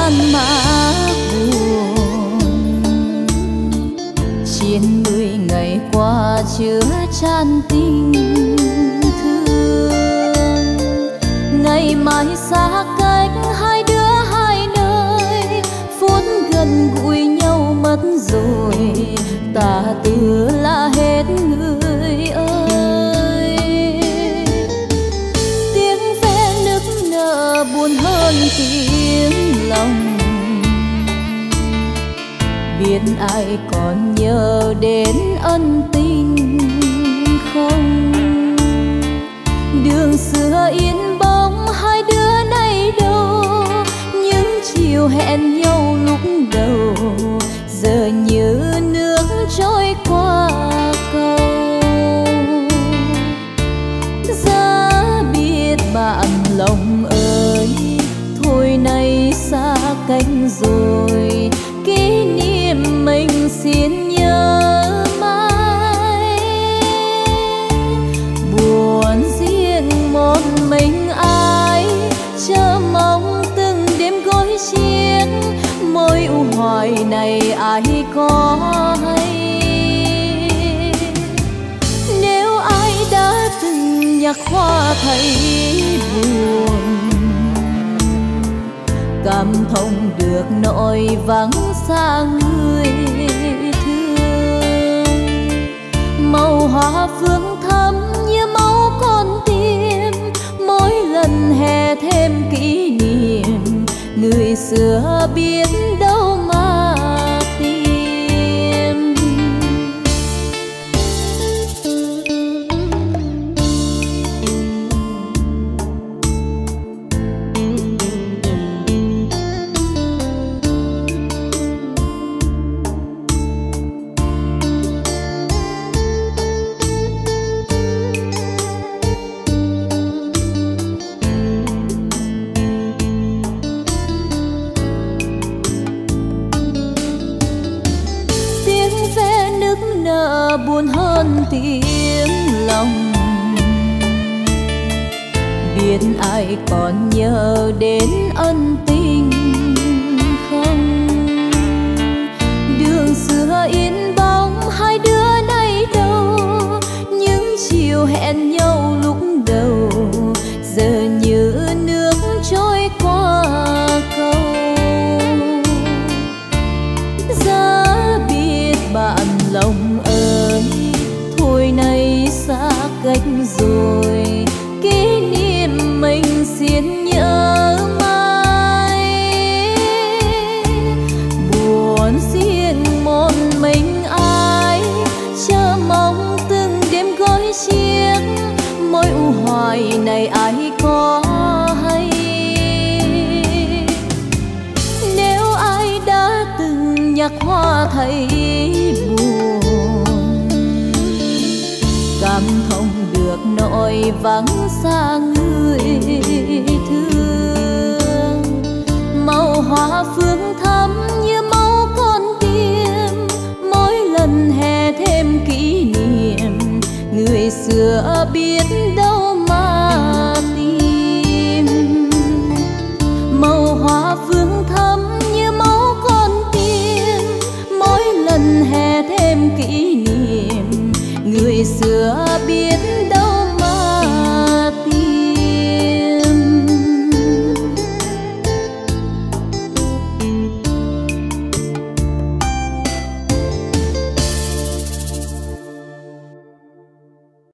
gian mà buồn. 90 ngày qua chứa chan tình thương, ngày mai xa cách hai đứa hai nơi, phút gần gũi nhau mất rồi, ta từ là hết người ơi. Tiếng ve nức nở buồn hơn tiếng lòng, biết ai còn nhớ đến ân tình không. Đường xưa yên bóng hai đứa nay đâu, những chiều hẹn nhau lúc đầu giờ như nước trôi qua cầu. Giá biết bạn lòng ơi, thôi nay xa cách rồi, kỷ niệm mình xin nhớ mãi. Buồn riêng một mình ai, chờ mong từng đêm gối chiếc, mối u hoài này ai có hay. Nếu ai đã từng nhạc hoa thấy buồn, cảm thông được nỗi vắng xa người thương. Màu hoa phương thắm như máu con tim, mỗi lần hè thêm kỷ niệm, người xưa biết đâu mà tìm. Buồn hơn tiếng lòng, biết ai còn nhớ đến ân tình không. Đường xưa yên bóng hai đứa nay đâu, những chiều hẹn nhau lúc đầu giờ như nước trôi qua cầu. Giá biết bạn lòng ơi, thôi nay xa cách rồi, kỷ niệm mình xin nhớ mãi. Buồn riêng một mình ai, chờ mong từng đêm gối chiếc, mối u hoài này ai có hay. Nếu ai đã từng nhạc hoa thấy buồn, cảm thông được nỗi vắng xa người thương. Màu hoa phương thắm như máu con tim, mỗi lần hè thêm kỷ niệm, người xưa biết